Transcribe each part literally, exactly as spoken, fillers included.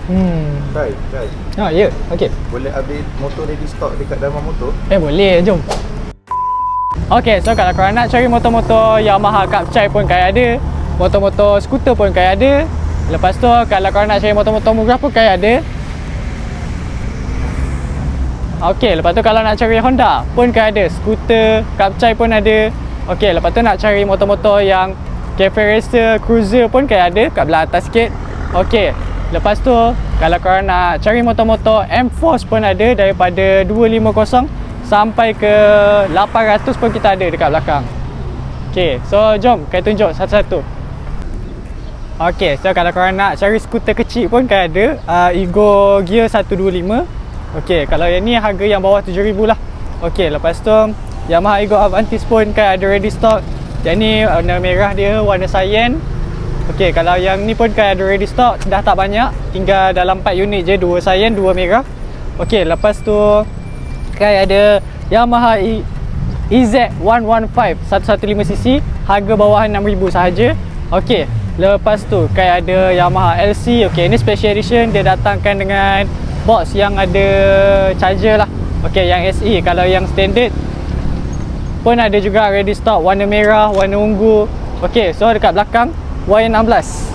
Hmm. Try, try. Oh, ya. Yeah. Okey. Boleh update motor ready stock dekat dalam motor? Eh, boleh. Jom. Okey, so kalau korang nak cari motor-motor Yamaha Kapchai pun kayak ada. Motor-motor skuter pun kayak ada. Lepas tu kalau korang nak cari motor-motor murah pun kayak ada. Okey, lepas tu kalau nak cari Honda pun kayak ada. Skuter, Kapchai pun ada. Okey, lepas tu nak cari motor-motor yang cafe racer, cruiser pun kayak ada kat belah atas sikit. Okey, lepas tu kalau korang nak cari motor-motor M-Force pun ada, daripada dua lima kosong sampai ke lapan ratus pun kita ada dekat belakang. Okey, so jom kita tunjuk satu-satu. Okey, so kalau korang nak cari skuter kecil pun kayak ada. uh, Ego Gear seratus dua puluh lima. Okey, kalau yang ni harga yang bawah tujuh ribu lah. Okey, lepas tu Yamaha Ego Avantis pun kayak ada ready stock. Yang ni warna merah dia, warna cyan. Okey, kalau yang ni pun kayak ada ready stock, dah tak banyak, tinggal dalam empat unit je, dua cyan, dua merah. Okey, lepas tu kayak ada Yamaha E Z seratus lima belas cc, harga bawah enam ribu sahaja. Okey, lepas tu kayak ada Yamaha L C. Okey, ini special edition, dia datangkan dengan box yang ada charger lah. Okey, yang S E. Kalau yang standard pun ada juga ready stock, warna merah, warna ungu. Okey, so dekat belakang Y enam belas.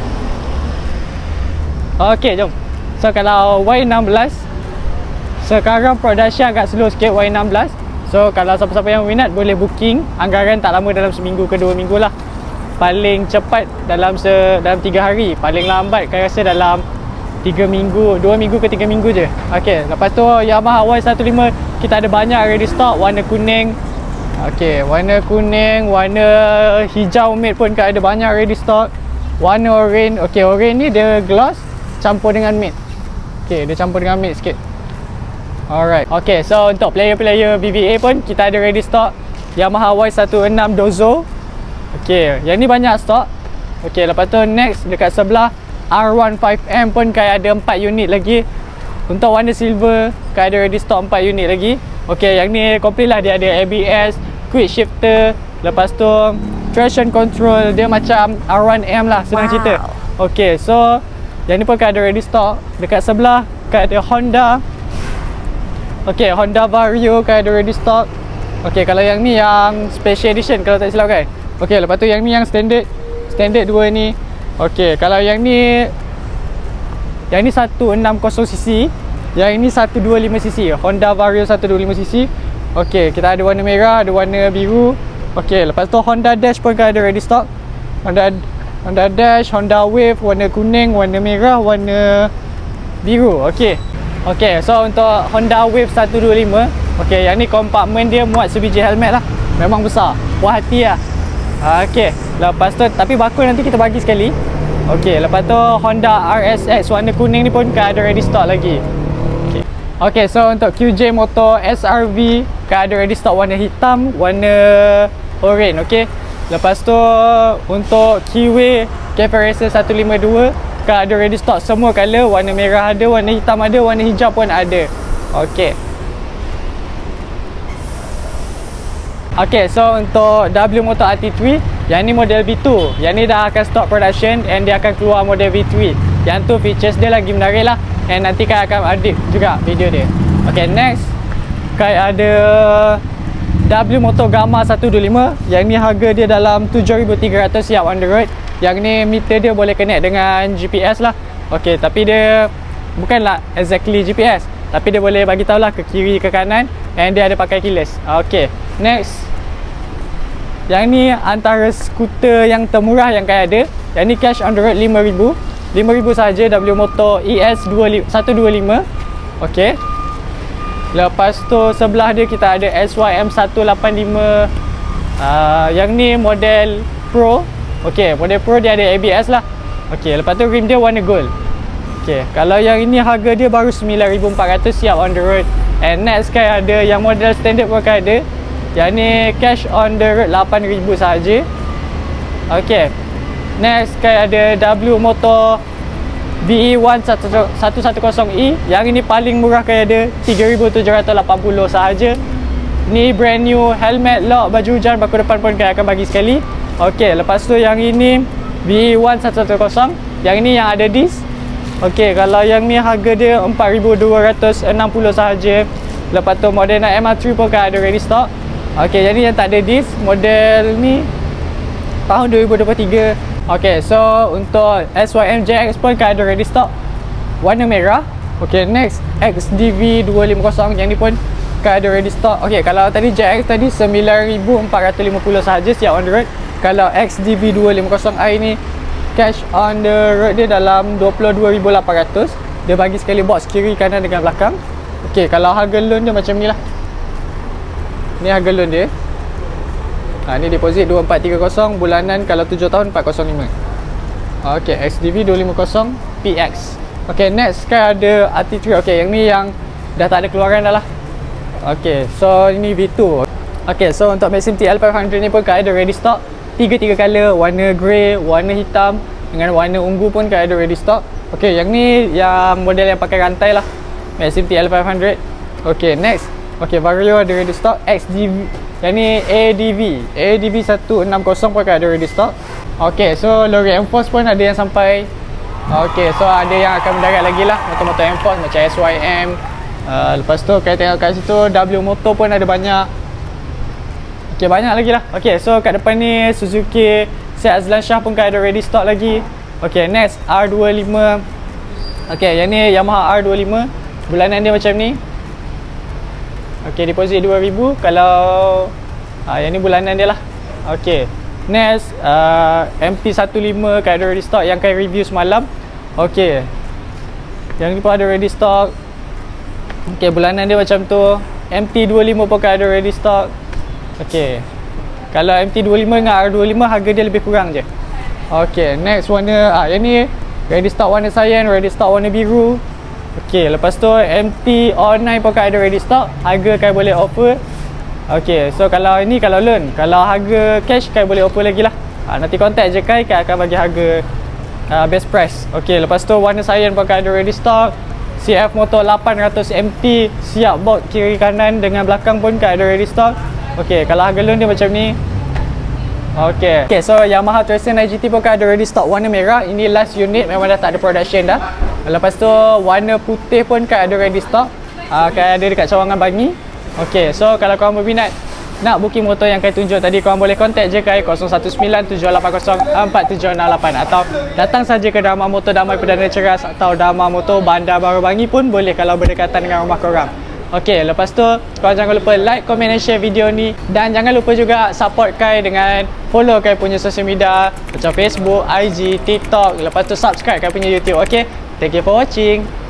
Okey, jom. So kalau Y enam belas sekarang production agak slow sikit, Y enam belas. So kalau siapa-siapa yang minat boleh booking. Anggaran tak lama, dalam seminggu ke dua minggu lah. Paling cepat dalam se dalam tiga hari. Paling lambat saya rasa dalam tiga minggu, dua minggu ke tiga minggu je. Okey, lepas tu Yamaha Y seratus lima kita ada banyak ready stock, warna kuning. Okey, warna kuning, warna hijau matte pun ada banyak ready stock. Warna orange. Okey, orange ni dia gloss campur dengan matte. Okey, dia campur dengan matte sikit. Alright. Okey, so untuk player-player B B A pun kita ada ready stock Yamaha Y seratus enam Dozo. Okey, yang ni banyak stok. Okey, lepas tu next dekat sebelah R lima M pun kayak ada empat unit lagi. Untuk warna silver kayak ada ready stock empat unit lagi. Okey, yang ni complete lah, dia ada A B S, quick shifter, lepas tu traction control, dia macam R satu M lah, senang wow. cerita. Okey, so yang ni pun kayak ada ready stock. Dekat sebelah kayak ada Honda. Okey, Honda Vario kayak ada ready stock. Okey, kalau yang ni yang special edition kalau tak silap kan. Okey, lepas tu yang ni yang standard. Standard dua ni. Okey, kalau yang ni yang ni seratus enam puluh cc, yang ini seratus dua puluh lima cc. Honda Vario seratus dua puluh lima cc. Okey, kita ada warna merah, ada warna biru. Okey, lepas tu Honda Dash pun ada ready stock. Honda Honda Dash, Honda Wave, warna kuning, warna merah, warna biru. Okey. Okey, so untuk Honda Wave seratus dua puluh lima, okey, yang ni kompartmen dia muat sebiji helmet lah. Memang besar. Puas hati lah. Okey, lepas tu tapi bakul nanti kita bagi sekali. Okey, lepas tu Honda R S X warna kuning ni pun kan ada ready stock lagi. Okey. Okey, so untuk Q J Motor S R V kan ada ready stock warna hitam, warna orange. Okey. Lepas tu untuk Kiwi Cafe Racer seratus lima puluh dua kan ada ready stock semua color, warna merah ada, warna hitam ada, warna hijau pun ada. Okey. Okey, so untuk W Motor R T tiga, yang ni model V dua. Yang ni dah akan stop production and dia akan keluar model V tiga. Yang tu features dia lagi menarik lah. And nanti kan akan edit juga video dia. Okey, next kayak ada W Motor Gamma seratus dua puluh lima. Yang ni harga dia dalam tujuh ribu tiga ratus siap on the road. Yang ni meter dia boleh connect dengan G P S lah. Okey, tapi dia bukanlah exactly G P S, tapi dia boleh bagi tahu lah ke kiri ke kanan. And dia ada pakai keyless. Okey, next. Yang ni antara skuter yang termurah yang kayak ada. Yang ni cash on the road lima ribu. lima ribu saja, W Motor E S seratus dua puluh lima. Okey. Lepas tu sebelah dia kita ada S Y M seratus lapan puluh lima. uh, Yang ni model Pro. Okey, model Pro dia ada A B S lah. Okey, lepas tu rim dia warna gold. Okey, kalau yang ini harga dia baru sembilan ribu empat ratus siap on the road. And next kan ada yang model standard pun kan ada. Yang ni cash on the road lapan ribu sahaja. Okey, next kan ada W Motor V E seratus sepuluh E. Yang ini paling murah kan ada tiga ribu tujuh ratus lapan puluh sahaja. Ni brand new helmet, lock, baju hujan, baku depan pun kan akan bagi sekali. Okey, lepas tu yang ini V E seratus sepuluh. Yang ini yang ada disc. Okey, kalau yang ni harga dia empat ribu dua ratus enam puluh sahaja. Lepas tu model nak M R three pun kan ada ready stock. Okey, jadi yang tak ada disk model ni tahun dua ribu dua puluh tiga. Okey, so untuk S Y M J X pun kan ada ready stock warna merah. Okey, next X D V dua lima kosong, yang ni pun kan ada ready stock. Okey, kalau tadi J X tadi sembilan ribu empat ratus lima puluh sahaja siap on the road. Kalau X D V dua lima kosong i ni cash on the road dia dalam dua puluh dua ribu lapan ratus. Dia bagi sekali box kiri kanan dengan belakang. Okey, kalau harga loan dia macam ni lah. Ni harga loan dia. Ha, ni deposit dua empat tiga kosong, bulanan kalau tujuh tahun empat kosong lima. Okey, X D V dua lima kosong P X. Okey, next kan ada R T three. Okey, yang ni yang dah tak ada keluaran dah lah. Okey, so ini V two. Okey, so untuk Maxim T L five hundred ni pun kan ada ready stock. Tiga-tiga color, warna grey, warna hitam dengan warna ungu pun kan ada ready stock. Okey, yang ni yang model yang pakai rantai lah, Maxim T L five hundred. Okey, next. Okey, Vario ada ready stock. X D V, yang ni A D V A D V seratus enam puluh pun kan ada ready stock. Okey, so lori Enforce pun ada yang sampai. Okey, so ada yang akan mendarat lagi lah motor-motor Enforce macam S Y M. uh, Lepas tu kita tengok kat situ W Motor pun ada banyak. Okey, banyak lagi lah. Okey, so kat depan ni Suzuki Seat Azlan Shah pun kan ada ready stock lagi. Okey, next R dua puluh lima. Okey, yang ni Yamaha R dua puluh lima. Bulanan dia macam ni. Okey, deposit dua ribu. Kalau uh, yang ni bulanan dia lah. Okey, next uh, M P fifteen kan ada ready stock yang kan review semalam. Okey, yang ni pun ada ready stock. Okey, bulanan dia macam tu. M T dua puluh lima pun kan ada ready stock. Okey, kalau M T dua puluh lima dengan R dua puluh lima harga dia lebih kurang je. Okey, next warna ah yang ni ready stock warna cyan, ready stock warna biru. Okey, lepas tu M T O nine pun kan ada ready stock. Harga kan boleh offer. Okey, so kalau ini kalau loan, kalau harga cash kan boleh offer lagi lah. Ha, nanti contact je Kai, Kai akan bagi harga uh, best price. Okey, lepas tu warna cyan pun kan ada ready stock. C F motor lapan ratus M T siap box kiri kanan dengan belakang pun kan ada ready stock. Okey, kalau harga loan dia macam ni. Okey. Okey, so Yamaha Tracer nine G T pun kan ada ready stock warna merah. Ini last unit, memang dah tak ada production dah. Lepas tu warna putih pun kan ada ready stock. Uh, kan ada dekat Cawangan Bangi. Okey, so kalau korang berminat nak booking motor yang Kai tunjuk tadi, korang boleh contact je Kai kosong satu sembilan tujuh lapan kosong empat tujuh enam lapan atau datang saja ke Dharma Motor Damai Perdana Ceras atau Dharma Motor Bandar Baru Bangi pun boleh kalau berdekatan dengan rumah korang. Okey, lepas tu korang jangan lupa like, comment dan share video ni, dan jangan lupa juga support Kai dengan follow Kai punya social media macam Facebook, I G, TikTok, lepas tu subscribe Kai punya YouTube. Okey, thank you for watching.